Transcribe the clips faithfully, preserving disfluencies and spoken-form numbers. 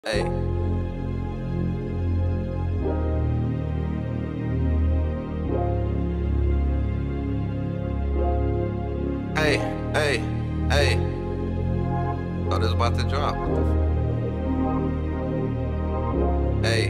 Hey. Hey, hey, hey. Oh, this about to drop. Hey.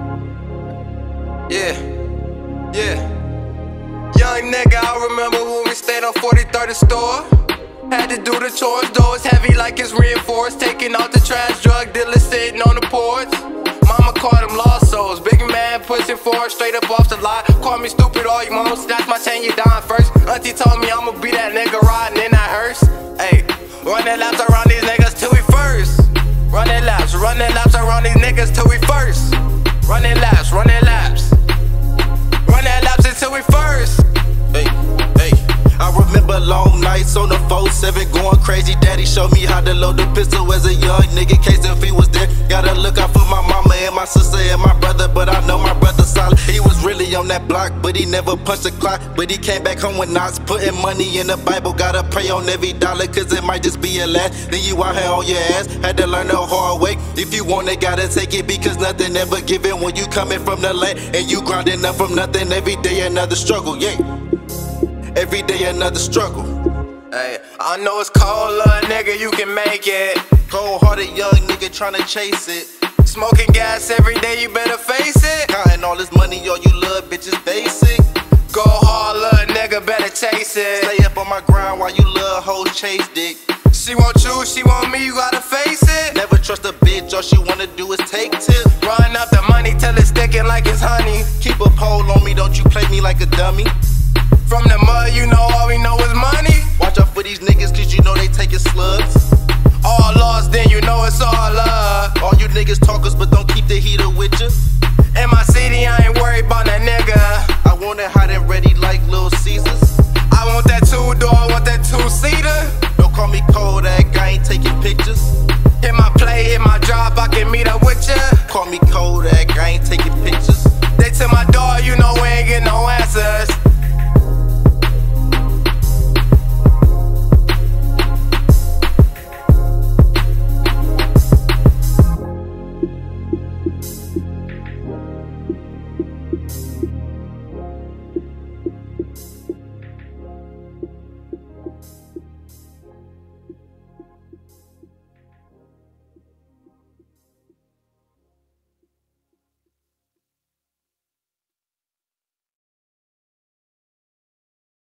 Yeah. Yeah. Young nigga, I remember when we stayed on forty-third store. Had to do the chores, doors heavy like it's reinforced. Taking out the trash, drug dealers sitting on the porch. Mama called them lost souls, big man pushing forward, straight up off the lot. Call me stupid all you want, snatch my chain, you dying first. Auntie told me I'ma be that nigga riding in that hearse. Ayy, running laps around these niggas till we first. Running laps, running laps around these niggas till we first. Running laps, running laps. Running laps until we first. Hey, hey. I remember long nights on the four seven going crazy. Daddy showed me how to load the pistol as a young nigga, case if he was there. Gotta look out for my mama and my sister and my brother, but I know my brother solid. He was really on that block, but he never punched a clock. But he came back home with knots, putting money in the Bible. Gotta pray on every dollar, cause it might just be your last. Then you out here on your ass, had to learn the hard way. If you want it, gotta take it, because nothing ever given when you coming from the land. And you grinding up from nothing, every day another struggle, yeah. Every day another struggle. Hey, I know it's cold, little nigga, you can make it. Cold-hearted young nigga tryna chase it. Smoking gas every day, you better face it. Counting all this money, all you little bitches basic. Go hard, little nigga, better chase it. Stay up on my grind while you little hoes chase dick. She want you, she want me, you gotta face it. Never trust a bitch, all she wanna do is take tips. Run up the money till it's sticking like it's honey. Keep a pole on me, don't you play me like a dummy. From the mud, you know all we know is money. Watch out for these niggas, cause you know they taking slugs. All lost, then you know it's all love. All you niggas talkers, but don't keep the heater with you. In my city, I ain't worried about that nigga. I want it hot and ready like Little Caesars. I want that two-door, I want that two-seater. Don't call me Kodak, I ain't taking pictures.